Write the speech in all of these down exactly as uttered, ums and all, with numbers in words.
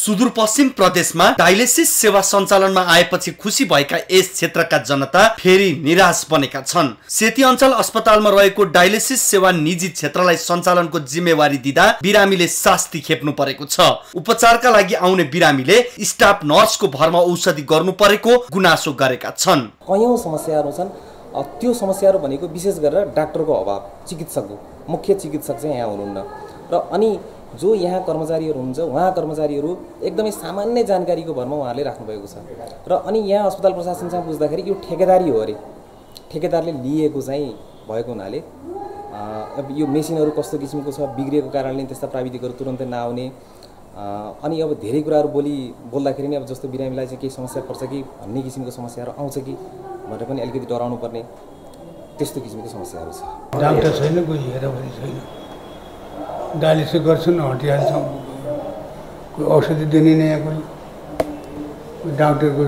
सुदूरपश्चिम प्रदेशमा डायलिसिस सेवा सञ्चालनमा आएपछि खुसी भएका यस क्षेत्रका जनता फेरि निराश बनेका छन्। सेती अञ्चल अस्पतालमा रहेको डायलिसिस सेवा निजी क्षेत्रलाई सञ्चालनको जिम्मेवारी दिँदा बिरामीले शास्ति खेप्नु परेको छ। उपचारका लागि आउने बिरामीले स्टाफ नर्सको भरमा औषधि गर्नु परेको गुनासो गरेका छन्। कयौं समस्याहरू छन्। त्यो समस्याहरू भनेको विशेष गरेर डाक्टरको अभाव, चिकित्सकको मुख्य चिकित्सक चाहिँ यहाँ हुनुहुन्न र अनि जो यहाँ कर्मचारीहरू हुन्छ उहाँ कर्मचारीहरू एकदमै सामान्य जानकारीको भरमा उहाँले राख्नुभएको छ र अनि यहाँ अस्पताल प्रशासनसँग बुझ्दाखेरि यो ठेकेदारी हो अरे। ठेकेदारले लिएको चाहिँ भएको हुनाले अब यो मेसिनहरू कस्तो किसिमको छ, बिग्रिएको कारणले त्यस्ता प्राविधिकहरू तुरन्तै नआउने अनि अब धेरै कुराहरू बोली बोल्दाखेरि नि अब जस्तो बिरामीलाई चाहिँ केही समस्या पर्छ कि भन्ने किसिमको समस्याहरू आउँछ कि भनेर पनि अलिकति डराउनु पर्ने त्यस्तो किसिमको समस्याहरू छ। डाक्टर छैन, कोही हेरभरि छैन, डायलिसिस गर्छु न हटिहाल्छ, कोही औषधि दिने नयाँ कोही डाक्टरको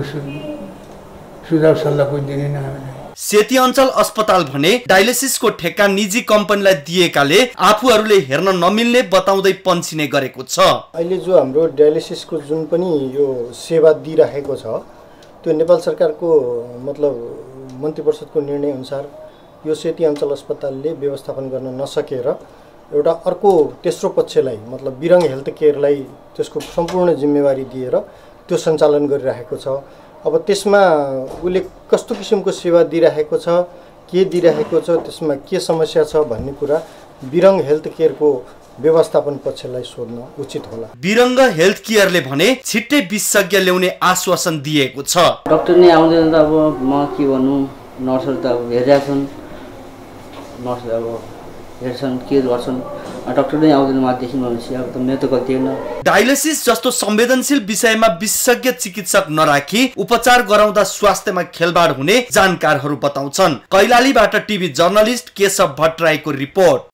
सुझाव सल्लाह कोही दिने नआउने। सेती अञ्चल अस्पताल भने डायलिसिसको ठेक्का निजी कम्पनीलाई दिएकाले आफूहरूले हेर्न नमिल्ने बताउँदै पन्छिने गरेको छ। अहिले जो हाम्रो डायलिसिसको जुन पनि यो सेवा दिइरहेको छ त्यो नेपाल सरकारको मतलब मन्त्री परिषदको निर्णय अनुसार यो सेती अञ्चल अस्पतालले व्यवस्थापन गर्न नसकेर एउटा अर्को तेस्रो पक्षलाई मतलब बिरङ हेल्थ केयरलाई त्यसको सम्पूर्ण जिम्मेवारी दिएर त्यो सञ्चालन गरिरहेको छ। अब त्यसमा उसले कस्तो किसिमको सेवा दिइरहेको छ, के दिइरहेको छ, त्यसमा के समस्या छ भन्ने कुरा बिरङ हेल्थ केयरको व्यवस्थापन पक्षलाई सोध्न उचित होला। बिरङ्ग हेल्थ केयरले भने छिट्टै विशेषज्ञ ल्याउने आश्वासन दिएको छ। डाक्टर नै आउँदैन त अब म के भन्नु, नर्सहरू त अब हेरेका छन्, नर्स अब हेर्छन् के गर्छन्, डाक्टर नै आउँदैन मादेखि भनेपछि अब त मेरो त गल्ती होइन। डायलिसिस जस्तो संवेदनशील विषयमा विशेषज्ञ चिकित्सक नराखी उपचार गराउँदा स्वास्थ्यमा खेलबाड हुने जानकारहरू बताउँछन्। कैलालीबाट टिभी जर्नलिस्ट केशव भट्टराईको रिपोर्ट।